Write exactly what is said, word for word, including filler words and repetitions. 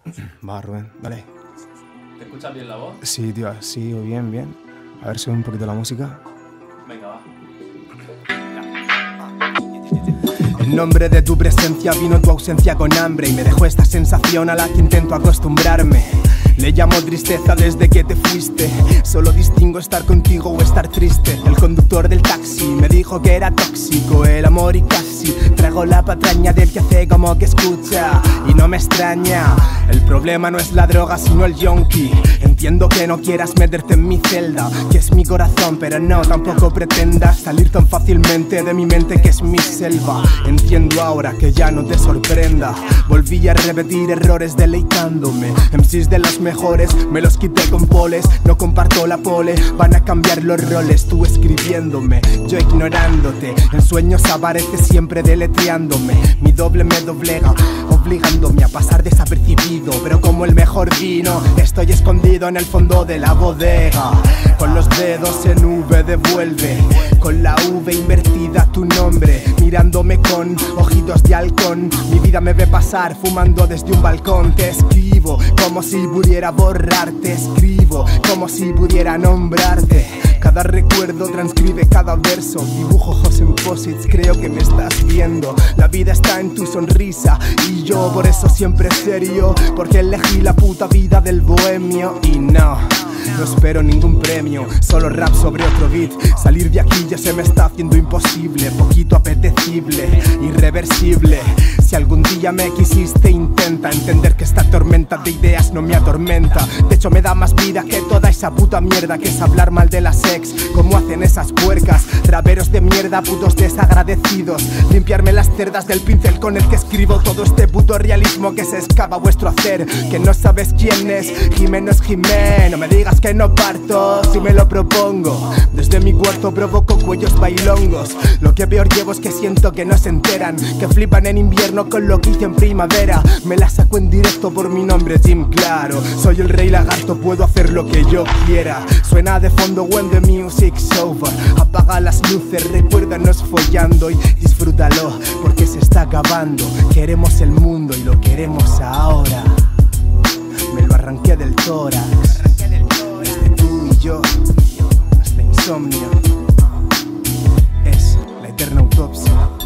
Va, Rubén, dale. ¿Te escuchas bien la voz? Sí, tío, sí, bien, bien. A ver, sube un poquito la música. Venga, va. En nombre de tu presencia vino tu ausencia con hambre y me dejó esta sensación a la que intento acostumbrarme. Le llamo tristeza desde que te fuiste. Solo distingo estar contigo o estar triste. El conductor del taxi me dijo que era tóxico el amor y casi traigo la patraña del que hace como que escucha. Y no me extraña, el problema no es la droga sino el yonki. Entiendo que no quieras meterte en mi celda, que es mi corazón, pero no, tampoco pretendas salir tan fácilmente de mi mente que es mi selva. Entiendo ahora que ya no te sorprenda. Volví a repetir errores deleitándome. M Cs de los mejores, me los quité con poles. No comparto la pole, van a cambiar los roles. Tú escribiéndome, yo ignorándote. En sueños apareces siempre deletreándome. Mi doble me doblega, obligándome a pasar desapercibido. Pero como el mejor vino, estoy escondido en el fondo de la bodega. Con los dedos en V devuelve, con la V invertida tu nombre. Mirándome con ojitos de halcón. Mi vida me ve pasar fumando desde un balcón. Te escribo como si pudiera borrarte. Escribo como si pudiera nombrarte. Cada recuerdo transcribe cada verso. Dibujo ojos en posits, creo que me estás viendo. La vida está en tu sonrisa y yo por eso siempre serio, porque elegí la puta vida del bohemio. Y no, no espero ningún premio, solo rap sobre otro beat. Salir de aquí ya se me está haciendo imposible. Poquito apetecible, irreversible. Si algún día me quisiste, intenta entender que esta tormenta de ideas no me atormenta. De hecho me da más vida que toda esa puta mierda que es hablar mal de las ex, como hacen esas puercas. Raperos de mierda, putos desagradecidos. Limpiarme las cerdas del pincel con el que escribo todo este puto realismo que se escapa a vuestro hacer. Que no sabes quién es, Jimeno es Jimeno. No me digas que no parto si me lo propongo. Desde mi cuarto provoco cuellos bailongos. Lo que peor llevo es que siento que no se enteran, que flipan en invierno con lo que hice en primavera. Me la saco en directo por mi nombre, Jim Claro. Soy el rey lagarto, puedo hacer lo que yo quiera. Suena de fondo when the music's over. Apaga las luces, recuérdanos follando y disfrútalo, porque se está acabando. Queremos el mundo y lo queremos ahora. Me lo arranqué del tórax. Desde tú y yo hasta insomnio. Es la eterna autopsia.